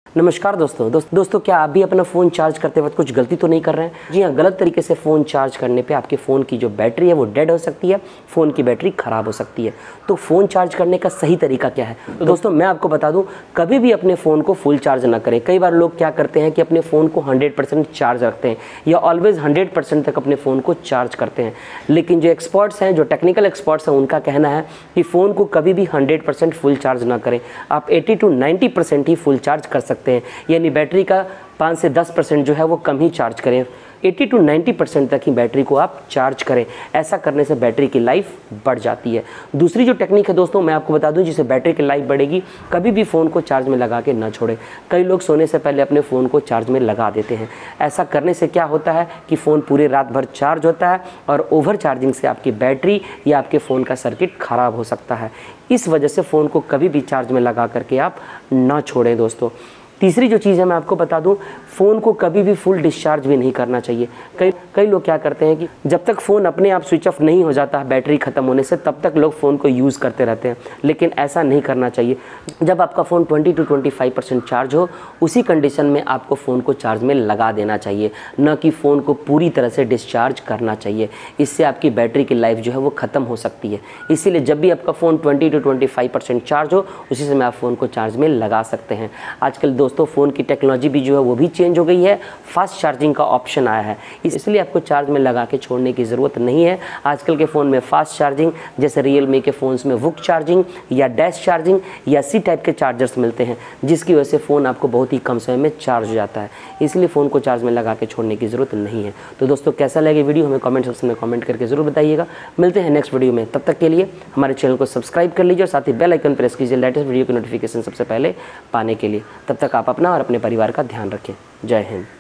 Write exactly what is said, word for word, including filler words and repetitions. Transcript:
नमस्कार दोस्तों दोस्त, दोस्तों क्या आप भी अपना फ़ोन चार्ज करते वक्त कुछ गलती तो नहीं कर रहे हैं? जी हाँ, गलत तरीके से फ़ोन चार्ज करने पे आपके फ़ोन की जो बैटरी है वो डेड हो सकती है, फ़ोन की बैटरी ख़राब हो सकती है। तो फ़ोन चार्ज करने का सही तरीका क्या है? तो दोस्तों मैं आपको बता दूं, कभी भी अपने फ़ोन को फुल चार्ज ना करें। कई बार लोग क्या करते हैं कि अपने फ़ोन को हंड्रेड परसेंट चार्ज रखते हैं या ऑलवेज़ हंड्रेड परसेंट तक अपने फ़ोन को चार्ज करते हैं। लेकिन जो एक्सपर्ट्स हैं, जो टेक्निकल एक्सपर्ट्स हैं, उनका कहना है कि फ़ोन को कभी भी हंड्रेड परसेंट फुल चार्ज ना करें। आप एटी टू नाइन्टी परसेंट ही फुल चार्ज कर सकते हैं, यानी बैटरी का पाँच से दस परसेंट जो है वो कम ही चार्ज करें। अस्सी टू नब्बे परसेंट तक ही बैटरी को आप चार्ज करें। ऐसा करने से बैटरी की लाइफ बढ़ जाती है। दूसरी जो टेक्निक है दोस्तों, मैं आपको बता दूं, जिससे बैटरी की लाइफ बढ़ेगी, कभी भी फ़ोन को चार्ज में लगा के ना छोड़ें। कई लोग सोने से पहले अपने फ़ोन को चार्ज में लगा देते हैं। ऐसा करने से क्या होता है कि फ़ोन पूरे रात भर चार्ज होता है और ओवर चार्जिंग से आपकी बैटरी या आपके फ़ोन का सर्किट ख़राब हो सकता है। इस वजह से फ़ोन को कभी भी चार्ज में लगा करके आप ना छोड़ें दोस्तों। तीसरी जो चीज़ है मैं आपको बता दूं, फ़ोन को कभी भी फुल डिस्चार्ज भी नहीं करना चाहिए। कई कई लोग क्या करते हैं कि जब तक फ़ोन अपने आप स्विच ऑफ नहीं हो जाता बैटरी ख़त्म होने से, तब तक लोग फ़ोन को यूज़ करते रहते हैं। लेकिन ऐसा नहीं करना चाहिए। जब आपका phone twenty to twenty five percent charge हो, उसी कंडीशन में आपको फ़ोन को चार्ज में लगा देना चाहिए, न कि फ़ोन को पूरी तरह से डिस्चार्ज करना चाहिए। इससे आपकी बैटरी की लाइफ जो है वो ख़त्म हो सकती है। इसीलिए जब भी आपका phone twenty to twenty five percent charge हो, उसी समय आप फ़ोन को चार्ज में लगा सकते हैं। आजकल दोस्तों फ़ोन की टेक्नोलॉजी भी जो है वो भी चेंज हो गई है। फास्ट चार्जिंग का ऑप्शन आया है, इसलिए आपको चार्ज में लगा के छोड़ने की ज़रूरत नहीं है। आजकल के फ़ोन में फास्ट चार्जिंग, जैसे रियलमी के फ़ोन्स में वुक चार्जिंग या डैश चार्जिंग या सी टाइप के चार्जर्स मिलते हैं, जिसकी वजह से फ़ोन आपको बहुत ही कम समय में चार्ज हो जाता है। इसलिए फ़ोन को चार्ज में लगा के छोड़ने की ज़रूरत नहीं है। तो दोस्तों कैसा लगे वीडियो, हमें कमेंट सेक्शन में कमेंट करके ज़रूर बताइएगा। मिलते हैं नेक्स्ट वीडियो में, तब तक के लिए हमारे चैनल को सब्सक्राइब कर लीजिए और साथ ही बेल आइकन प्रेस कीजिए लेटेस्ट वीडियो की नोटिफिकेशन सबसे पहले पाने के लिए। तब तक आप अपना और अपने परिवार का ध्यान रखें। जय हिंद।